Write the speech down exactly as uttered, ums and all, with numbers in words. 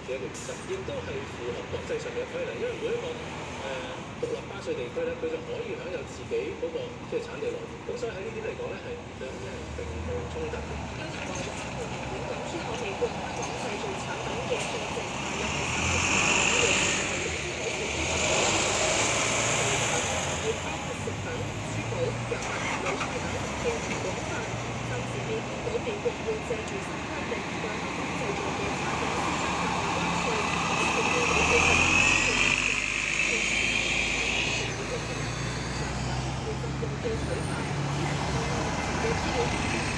嘅一個原則，亦都係符合國際上嘅規例。因為每一個誒獨立巴稅地區咧，佢就可以享有自己嗰個即係產地來源。咁所以喺呢點嚟講咧，係兩者係並冇衝突嘅。 據報話，本港出口美國香港製造產品嘅進程大約係三十七萬美元，係有啲海鮮要包括食品、珠寶、藥物、理財等競爭廣泛，暫時未見到美國會借住新規定對香港製造嘅產品施加額外關稅，以應對美國嘅上海會禁用嘅水牌，之前嘅資料顯示。